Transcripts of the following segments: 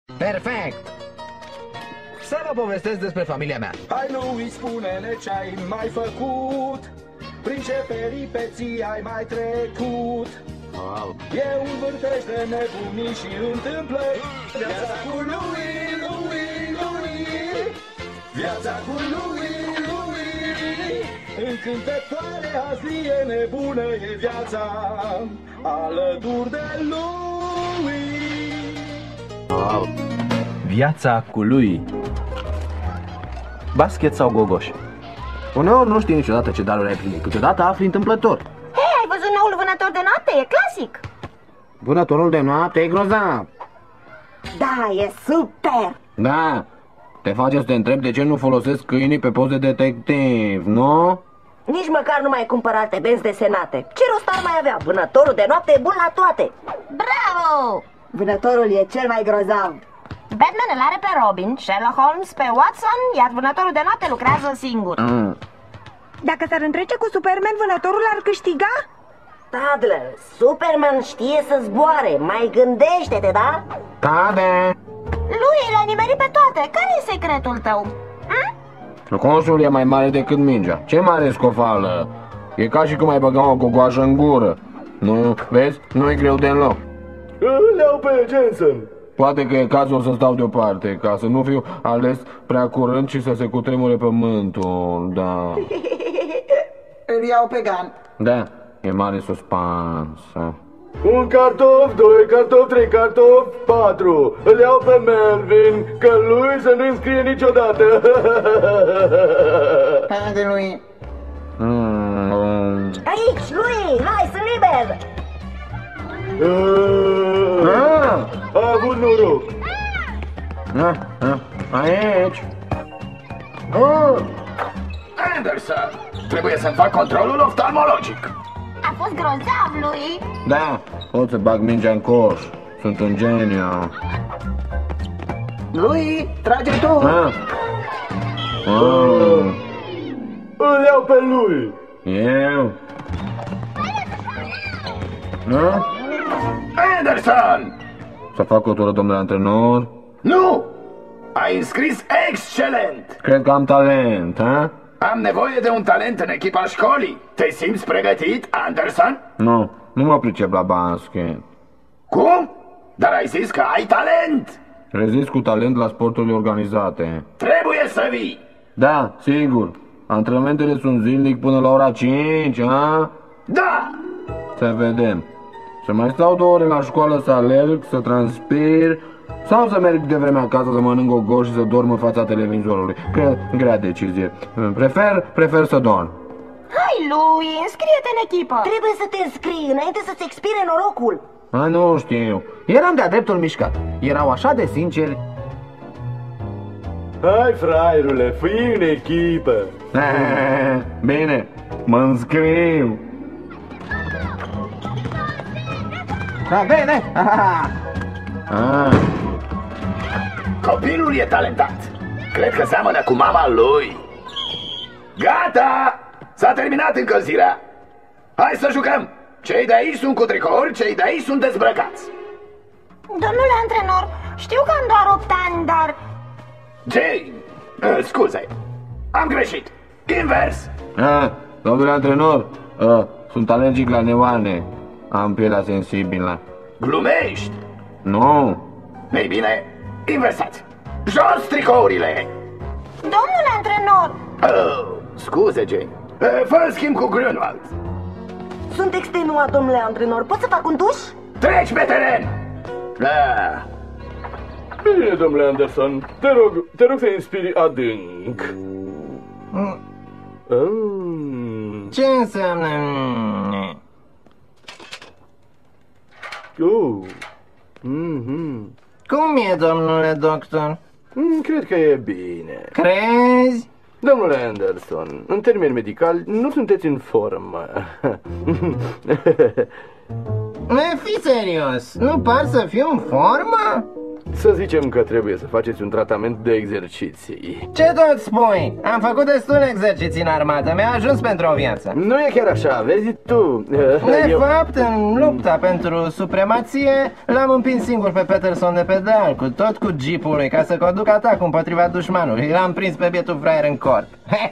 Perfect! Să vă povestesc despre familia mea. Hai, Louis, spune-ne ce-ai mai făcut, prin ce peripeții ai mai trecut. E un vârtej de nebunii și întâmplări. Viața cu Louis, Louis, Louis. Viața cu Louis, Louis. Încântătoare, azi e nebună, e viața alături de Louis. Viața cu lui. Basket sau gogoș? Uneori nu știi niciodată ce daruri ai primit, câteodată afli întâmplător. Hei, ai văzut noul vânător de noapte? E clasic. Vânătorul de noapte e grozav. Da, e super. Da, te face să te întrebi de ce nu folosesc câinii pe post de detectiv, nu? Nici măcar nu mai cumpăr alte benzi desenate. Ce rost ar mai avea? Vânătorul de noapte e bun la toate. Bravo! Vânătorul e cel mai grozav. Batman îl are pe Robin, Sherlock Holmes pe Watson, iar vânătorul de noapte lucrează singur. Dacă s-ar întrece cu Superman, vânătorul ar câștiga? Tadler, Superman știe să zboare, mai gândește-te, da? Cade! Lui l-a nimerit pe toate. Care e secretul tău? Coșul e mai mare decât mingea. Ce mare scofală! E ca și cum ai băga o gogoașă în gură. Nu, vezi? Nu e greu deloc. Îl iau pe Jensen. Poate că e cazul să stau deoparte, ca să nu fiu ales prea curând și să se cutremure pământul, da. Îl iau pe Gun. Da, e mare suspans. Un cartof, 2 cartofi, 3 cartofi, 4. Îl iau pe Melvin, că lui să nu-i scrie niciodată. Haide, lui. Aici, lui, hai, sunt liber. A avut noroc. Aici. Anderson, trebuie să-mi fac controlul oftalmologic. A fost grozav, lui. Da, pot să bag mingea în coș. Sunt un geniu. Lui, trage tu. Îl iau pe lui. Eu? Anderson! Să fac o tură, domnule antrenor? Nu! Ai înscris excelent! Cred că am talent, ha? Am nevoie de un talent în echipa școlii. Te simți pregătit, Anderson? Nu, nu mă pricep la basket. Cum? Dar ai zis că ai talent! Rezist cu talent la sporturile organizate. Trebuie să vii! Da, sigur. Antrenamentele sunt zilnic până la ora 5, ha? Da! Să vedem. Să mai stau 2 ore la școală să alerg, să transpir, sau să merg de vreme acasă să mănânc o goș și să dorm în fața televizorului. Grea decizie. Prefer să dorm. Hai, lui, înscrie-te în echipă. Trebuie să te înscrii înainte să-ți expire norocul. Nu știu. Eram de-a dreptul mișcat. Erau așa de sinceri. Hai, fraierule, fii în echipă. Bine, mă înscriu. Da, bine! Copilul e talentat. Cred că seamănă cu mama lui. Gata! S-a terminat încălzirea. Hai să jucăm. Cei de aici sunt cu tricouri, cei de aici sunt dezbrăcați. Domnule antrenor, știu că am doar 8 ani, dar... Jane, scuze, am greșit. Invers. Domnule antrenor, sunt alergic la neoane. Am pielea sensibilă. Glumești? Nu. Ei bine, inversați. Jos tricourile. Domnule antrenor! Scuze, Jane. Fă schimb cu Grunwald. Sunt extenuat, domnule antrenor. Pot să fac un duș? Treci pe teren. Da. Bine, domnule Anderson. Te rog să inspiri adânc. Ce înseamnă? Cum e, domnule doctor? Cred că e bine. Crezi? Domnule Anderson, în termeni medicali, nu sunteți în formă. Fii serios, nu par să fiu în formă? Să zicem că trebuie să faceți un tratament de exerciții. Ce tot spui? Am făcut destule exerciții în armată, mi-a ajuns pentru o viață. Nu e chiar așa, vezi tu. De fapt, în lupta pentru supremație, l-am împins singur pe Peterson de pedal, cu tot cu jeepul lui, ca să conduc atacul împotriva dușmanului. L-am prins pe bietul fraier în corp.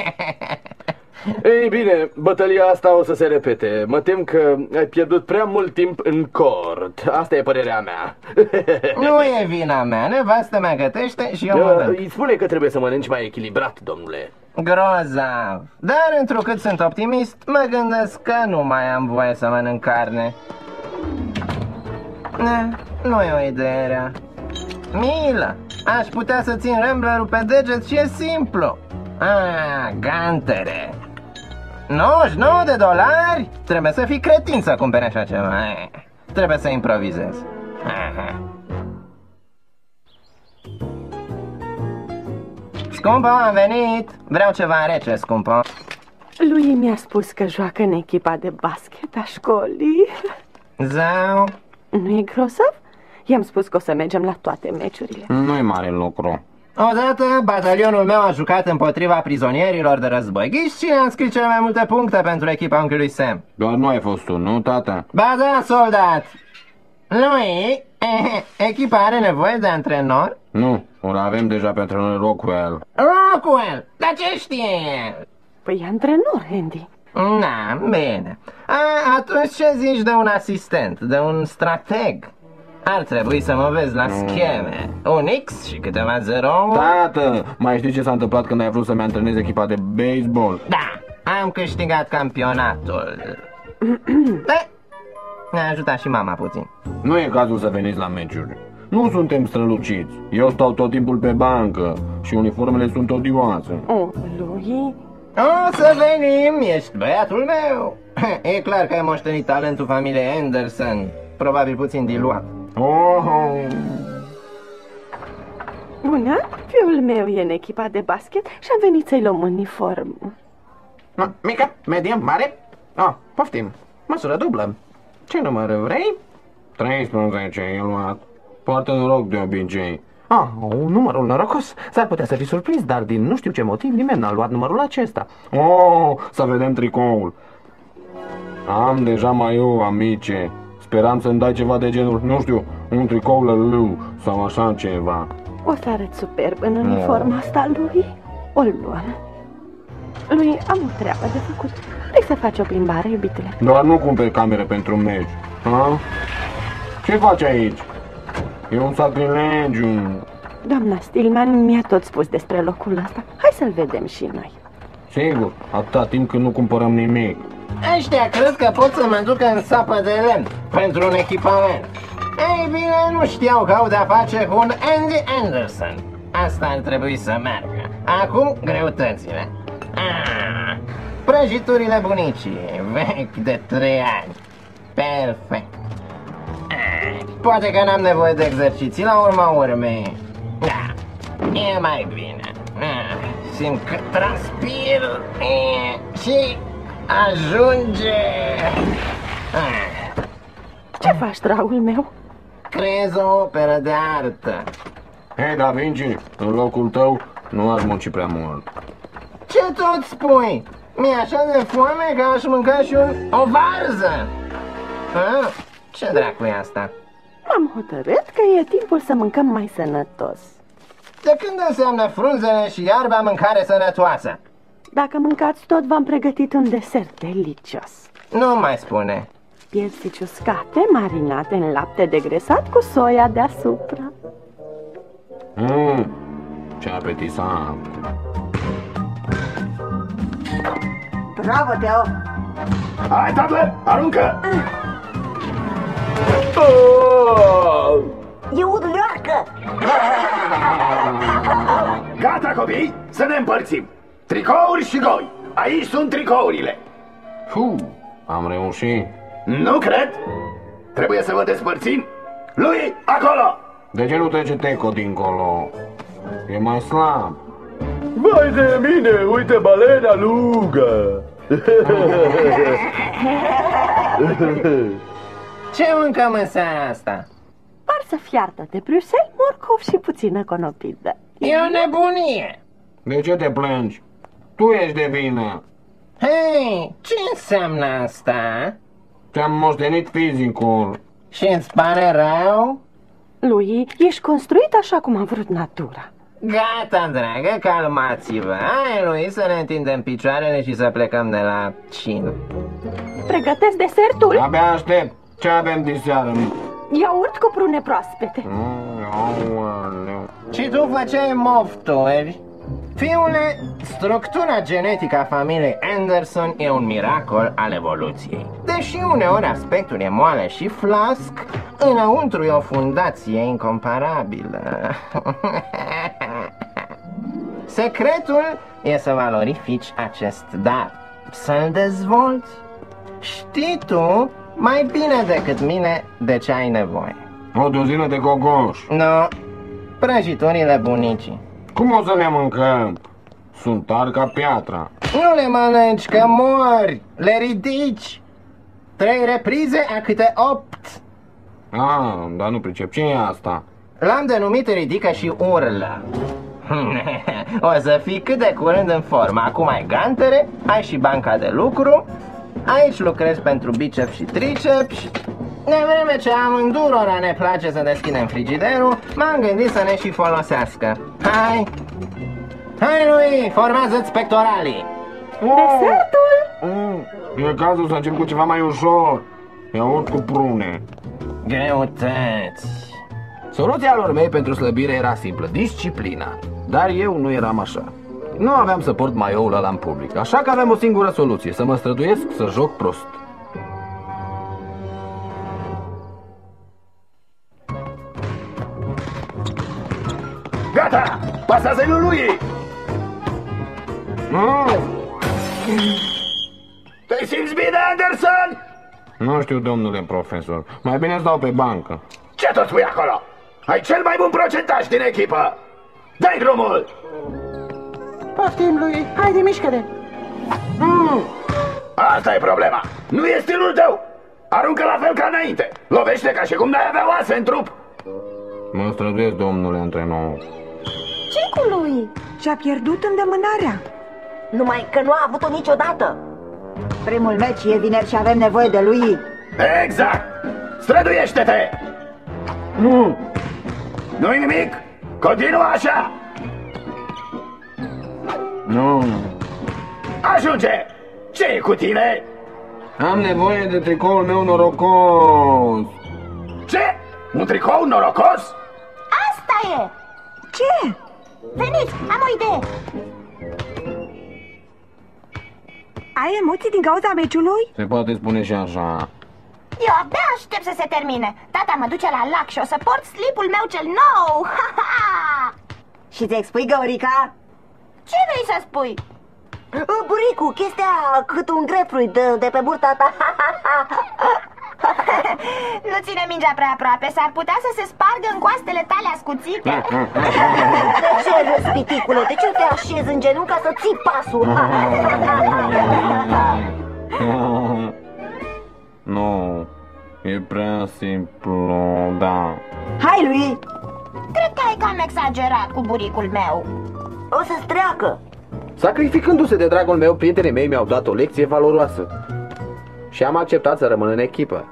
Ei bine, bătălia asta o să se repete. Mă tem că ai pierdut prea mult timp în cort. Asta e părerea mea. Nu e vina mea, nevastă mea gătește și eu mănânc. Îi spune că trebuie să mănânci mai echilibrat, domnule. Grozav. Dar întrucât sunt optimist, mă gândesc că nu mai am voie să mănânc carne. Nu e o idee rea. Mila, aș putea să țin Ramblerul pe deget și e simplu. Gantere. $99? Trebuie să fii cretin să cumperi așa ceva. Trebuie să improvizez. Scumpă, am venit. Vreau ceva rece, scumpă. Lui mi-a spus că joacă în echipa de basket a școlii. Zau. Nu e grozav? I-am spus că o să mergem la toate meciurile. Nu-i mare lucru. Odată, batalionul meu a jucat împotriva prizonierilor de război. Ghiși cine a scris cele mai multe puncte pentru echipa unchiului Sam? Doar nu ai fost tu, nu, tata? Ba da, soldat! Lui, echipa are nevoie de antrenor? Nu, îl avem deja pe antrenor Rockwell. Rockwell? Dar ce știe el? Păi e antrenor, Andy. Na, bine. Atunci ce zici de un asistent, de un strateg? Ar trebui să mă vezi la scheme. Un X și câteva zerouri. Tată, mai știi ce s-a întâmplat când ai vrut să-mi antrenezi echipa de baseball? Da, am câștigat campionatul. Ne-a ajutat și mama puțin. Nu e cazul să veniți la meciuri. Nu suntem străluciți. Eu stau tot timpul pe bancă și uniformele sunt odioase. Lui? O să venim, ești băiatul meu. E clar că ai moștenit talentul familiei Anderson. Probabil puțin diluat. Bună, fiul meu e în echipa de basket și am venit să-i luăm uniform. Mică, medium, mare? Poftim, măsură dublă. Ce număr vrei? 13 e luat. Poartă noroc de obicei. Numărul norocos. S-ar putea să fi surprins, dar din nu știu ce motiv nimeni n-a luat numărul acesta. Să vedem tricoul. Am deja maiul, amice. Speram să-mi dai ceva de genul, nu știu, un tricou lălău sau așa ceva. O să arăt superb în uniforma asta, lui. O luăm. Lui, am o treabă de făcut. Vrei să faci o plimbare, iubitele? Doar nu cumperi camere pentru meci. Ce faci aici? E un sacrilegiu. Doamna Stillman mi-a tot spus despre locul ăsta. Hai să-l vedem și noi. Sigur, atâta timp când nu cumpărăm nimic. Ăștia cred că pot să mă ducă în sapă de lemn pentru un echipament. Ei bine, nu știau că au de-a face cu un Andy Anderson. Asta ar trebui să meargă. Acum, greutățile. Prăjiturile bunicii, vechi de 3 ani. Perfect. Poate că n-am nevoie de exerciții la urma urmei. Da, e mai bine. Simt că transpir și ajunge. Ce faci, dragul meu? Creez o operă de artă. Hei, Da Vinci, în locul tău nu aș munci prea mult. Ce tot spui? Mi-e așa de foame că aș mânca și o varză. Ce dracu e asta? M-am hotărât că e timpul să mâncăm mai sănătos. De când înseamnă frunzele și iarba mâncare sănătoasă? Dacă mâncați tot, v-am pregătit un desert delicios. Nu mai spune. Piersici uscate, marinate în lapte degresat cu soia deasupra. Ce apetisant! Bravo, Teo! Hai, tată, aruncă! E udlioarcă! Gata, copii, să ne împărțim. Tricouri și goi. Aici sunt tricourile. Am reușit. Nu cred. Trebuie să vă despărțim. Lui, acolo! De ce nu trece Teco dincolo? E mai slab. Vai de mine, uite balena lungă! Ce mâncăm în seara asta? Par frumoasă fiartă de Bruxelles, morcov și puțină conopidă. E o nebunie! De ce te plângi? Tu ești de vină. Hei, ce înseamnă asta? Ți-am moștenit fizicul. Și îți pare rău? Lui, ești construit așa cum a vrut natura. Gata, dragă, calmați-vă. Hai, lui, să ne întindem picioarele și să plecăm de la cină. Pregătesc desertul? Abia aștept. Ce avem de seară? Iaurt cu prune proaspete. Și tu făceai mofturi? Fiule, structura genetică a familiei Anderson e un miracol al evoluției. Deși uneori aspectul e moale și flasc, înăuntru e o fundație incomparabilă. Secretul e să valorifici acest dar, să-l dezvolți. Știi tu mai bine decât mine de ce ai nevoie. O duzină de cocoș. Nu, prăjiturile bunicii. Cum o să le mâncăm? Sunt tari ca piatra. Nu le mănânci, că mori, le ridici. 3 reprize a câte 8. Dar nu pricep. Ce e asta? L-am denumit ridică și urlă. O să fii cât de curând în formă. Acum ai gantere, ai și banca de lucru. Aici lucrezi pentru biceps și triceps. De vreme ce amândurora ne place să deschidem frigiderul, m-am gândit să ne și folosească. Hai! Hai, lui, formează-ți pectoralii! Desertul? E cazul să încep cu ceva mai ușor. Iaurt cu prune. Greutăți. Soluția lor mei pentru slăbire era simplă, disciplina. Dar eu nu eram așa. Nu aveam să port maioul ăla în public, așa că aveam o singură soluție, să mă străduiesc să joc prost. Gata! Pasează-i lui! Te simți bine, Anderson? Nu știu, domnule profesor. Mai bine stau pe bancă. Ce tot spui acolo? Ai cel mai bun procentaj din echipă! Dai drumul! Poftim, lui, haide, mișcă-te! Asta e problema! Nu e stilul tău! Aruncă la fel ca înainte! Lovește ca și cum n-ai avea oase în trup! Mă străduiesc, domnule antrenor. Ce-i cu lui? Și-a pierdut îndemânarea. Numai că nu a avut-o niciodată. Primul meci e vineri și avem nevoie de lui. Exact! Străduiește-te! Nu-i nimic? Continuă așa! Nu. Ajunge! Ce e cu tine? Am nevoie de tricoul meu norocos. Ce? Un tricou norocos? Asta e! Ce? Veniți, am o idee! Ai emoții din cauza meciului? Se poate spune și așa. Eu abia aștept să se termine. Tata mă duce la lac și o să port slipul meu cel nou. Și ți expui, Găurica? Ce vrei să spui? Buricu, chestia cât un grapefruit de pe burta ta. Nu ține mingea prea aproape, s-ar putea să se spargă în coastele tale ascuțite. De ce râzi, piticule? De ce te așezi în genunchi ca să ții pasul? Nu, e prea simplu, da. Hai, lui! Cred că ai cam exagerat cu buricul meu. O să-ți treacă. Sacrificându-se de dragul meu, prietenii mei mi-au dat o lecție valoroasă. Și am acceptat să rămân în echipă.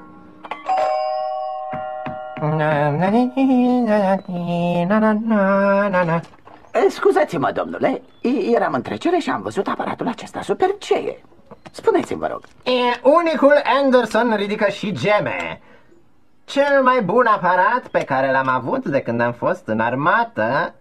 Scuzați-mă, domnule, eram în trecere și am văzut aparatul acesta super. Ce e? Spuneți-mi, vă rog. E unicul Anderson ridică și geme. Cel mai bun aparat pe care l-am avut de când am fost în armată.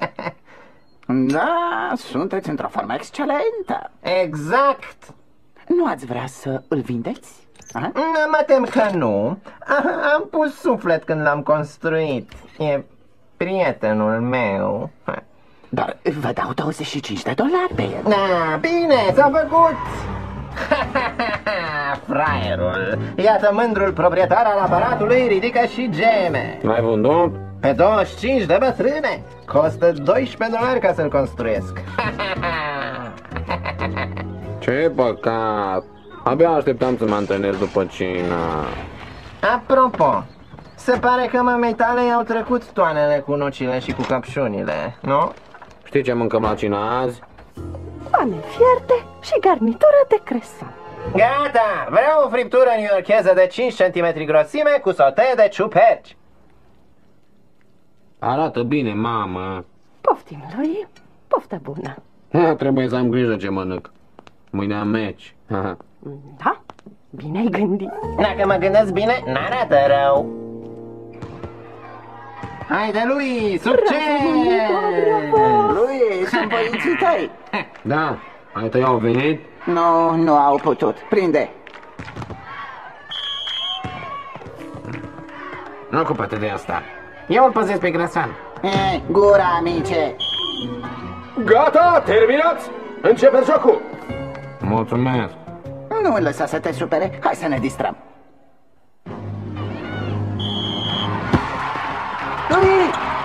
Da, sunteți într-o formă excelentă. Exact. Nu ați vrea să îl vindeți? Mă tem că nu. Am pus suflet când l-am construit. E prietenul meu. Dar vă dau $25 pe el. Da, bine, s-a făcut. Fraierul. Iată mândrul proprietar al aparatului ridică și geme. L-ai vândut? Pe 25 de bătrâne. Costă $12 ca să-l construiesc. Ce păcat. Abia așteptam să mă antrenez după cină. Apropo, Se pare că mamei tale i-au trecut toanele cu nocile și cu căpșunile, nu? Știi ce mâncăm la cină azi? Oameni fierte și garnitură de creson. Gata! Vreau o friptură newyorkeză de 5 cm grosime cu sote de ciuperci. Arată bine, mamă. Poftim, lui, poftă bună. Trebuie să am grijă ce mănânc. Mâine am meci. Da? Bine ai gândit. Dacă mă gândesc bine, n-arată rău. Haide, lui, succes! Lui, sunt părinții tăi. Da, ai tăi au venit? Nu au putut. Prinde. Nu ocupă-te de asta. Eu îl păzesc pe Grăsan. Gura, amice. Gata, terminați! Începeți jocul! Mulțumesc. Nu lăsa să te supere. Hai să ne distrăm. Lui!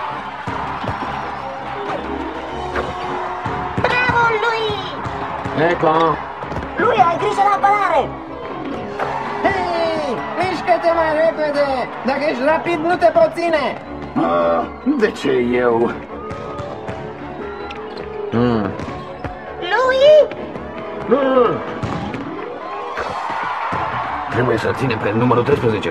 Bravo, lui! Eco! Lui, ai grijă la apărare! Hei, mișcă-te mai repede! Dacă ești rapid, nu te pot ține! De ce eu? Lui! Trebuie să ținem pe numărul 13.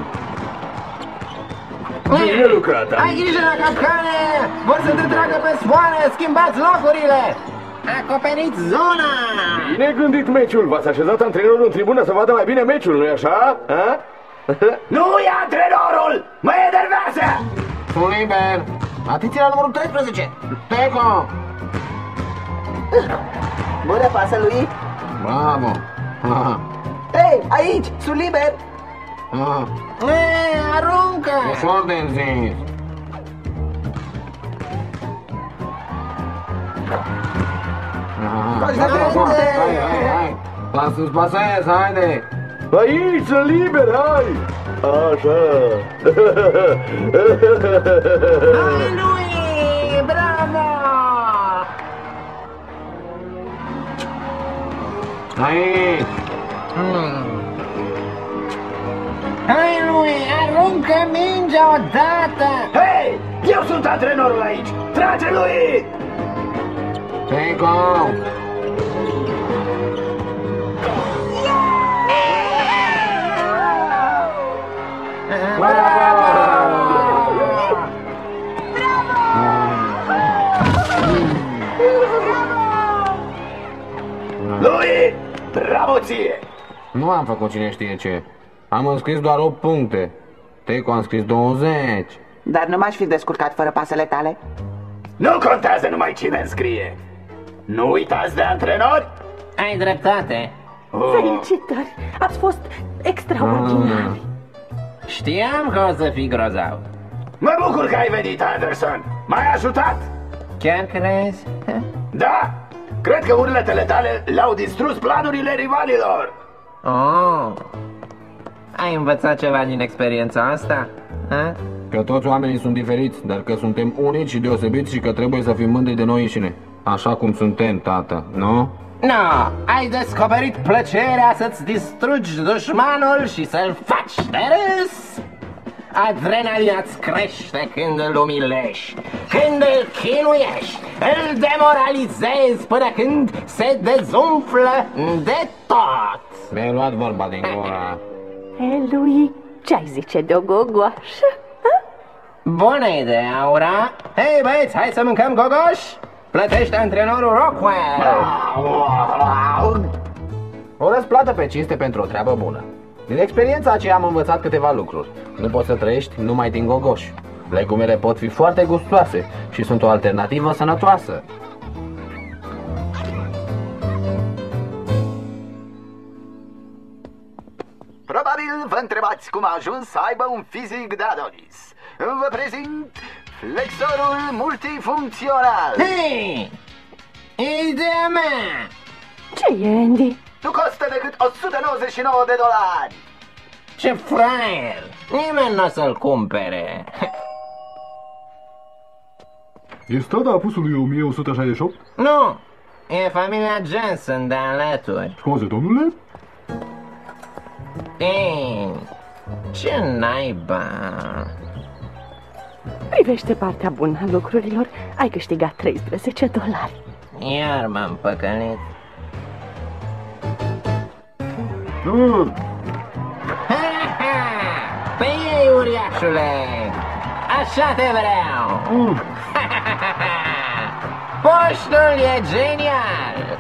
Bine lucrat, Ai grijă la capcane! Vor să te tragă pe sfoară! Schimbați locurile! Acoperiți zona! Bine gândit meciul! V-ați așezat antrenorul în tribună să vadă mai bine meciul, nu-i așa? Nu e antrenorul! Mă enervează! Sunt liber. Atenție la numărul 13. Teco! Bună pasă, lui! Bravo! Hei, aici, sunt liber! Aruncă! Ușor de zis. Hai. Lasă-ți pasez, haide! Aici, sunt liber, hai! Așa! Hai, lui! Bravo! Aici! Hai, lui! Aruncă mingea odată! Hei! Eu sunt antrenorul aici! Trage lui! Teco! Lui! Bravo ție! Nu am făcut cine știe ce. Am înscris doar 8 puncte. Teco a înscris 20. Dar nu m-aș fi descurcat fără pasele tale? Nu contează numai cine înscrie. Nu uitați de antrenori? Ai dreptate. Felicitări! Ați fost extraordinari. Știam că o să fii grozav. Mă bucur că ai venit, Anderson. M-ai ajutat? Chiar crezi? Da! Cred că urletele tale le-au distrus planurile rivalilor. Oh. Ai învățat ceva din experiența asta? Ha? Că toți oamenii sunt diferiți, dar că suntem unici și deosebiți și că trebuie să fim mândri de noi înșine. Așa cum suntem, tată, nu? No, ai descoperit plăcerea să-ți distrugi dușmanul și să-l faci de râs. Adrenalina-ți crește când îl umilești, când îl chinuiești, îl demoralizezi până când se dezumflă de tot. Mi-ai luat vorba din gura. Lui, ce-ai zice de o gogoașă? Bună idee, Aura. Hei, băieți, hai să mâncăm gogoș? Plătește antrenorul Rockwell. O răsplată pe cinste pentru o treabă bună. Din experiența aceea am învățat câteva lucruri. Nu poți să trăiești numai din gogoși. Legumele pot fi foarte gustoase și sunt o alternativă sănătoasă. Probabil vă întrebați cum a ajuns să aibă un fizic de Adonis. Vă prezint flexorul multifuncțional. Hei! Ideea mea! Ce e, Andy? Nu costă decât $199. Ce fraier! Nimeni n-o să-l cumpere. E strada apusului 1168? Nu! E familia Jensen de alături. Scuze, domnule? Ei, ce naiba! Privește partea bună a lucrurilor. Ai câștigat $13. Iar m-am păcălit. Pe ei, uriașule! Așa te vreau! Poștul e genial!